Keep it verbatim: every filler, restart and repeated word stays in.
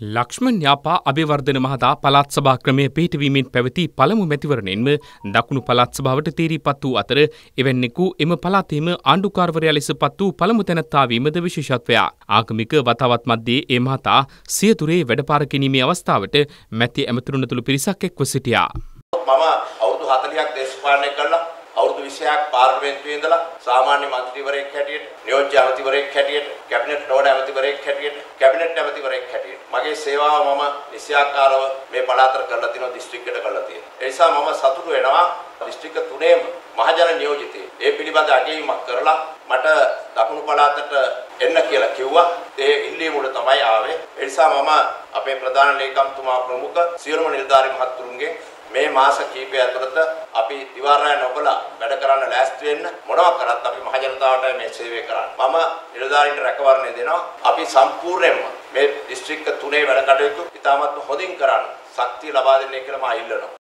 ලක්ෂ්මන් යාපා අබේවර්ධන මහතා පළාත් සභා ක්‍රමය පිහිටවීමෙන් පැවති පළමු මැතිවරණයෙන්ම දකුණු පළාත් සභාවට තීරීපත් වූ අතර එවැන්නෙකු එම පළාතේම ආණ්ඩුකාරවරයා ලෙස පත් වූ පළමු තැනැත්තා වීමද විශේෂත්වයක්. ආගමික වතාවත් මැද්දේ ඒ මහතා සියතුරේ වැඩපාර කිරීමේ අවස්ථාවට මැති ඇමතුරුන් ඇතුළු පිරිසක් එක්ව සිටියා. මම අවුරුදු හතළිහක් දේශපාලනය කළා. අවුරුදු විස්සක් පාර්ලිමේන්තුවේ ඉඳලා සාමාන්‍ය මන්ත්‍රීවරයෙක් හැටියට, නියෝජ්‍ය ඇමතිවරයෙක් හැටියට, කැබිනට් නෝඩ ඇමතිවරයෙක් හැටියට, කැබිනට් ඇමතිවරයෙක් හැටියට මගේ සේවාව මම නිසියාකාරව මේ පළාතට කරලා තිනවා, දිස්ත්‍රික්කයට කරලා තියෙනවා. ඒ නිසා මම සතුටු වෙනවා දිස්ත්‍රික්ක තුනේම මහජන නියෝජිතේ ඒ පිළිබඳ අගයීමක් කරලා මට දකුණු පළාතට එන්න කියලා කිව්වා. ඒ ඉල්ලීම උඩ තමයි ආවේ. ඒ නිසා මම අපේ ප්‍රධාන ලේකම්තුමා ප්‍රමුඛ සියලුම නිලධාරි මහත්තුරුන්ගේ මේ මාස කිහිපය ඇතුළත අපි දිවාරාය නොබලා වැඩ කරන්න ලෑස්ති වෙන්න. මොනවා කරත් අපි මහ ජනතාවට මේ සේවය කරන්න. මම නිලධාරීන්ට රැකවරණය දෙනවා. අපි සම්පූර්ණයෙන්ම මේ දිස්ත්‍රික්ක තුනේ වැඩ කටයුතු ඉතාමත් හොඳින් කරන්න ශක්තිය ලබා දෙන්නේ කියලා මම ඉල්ලනවා.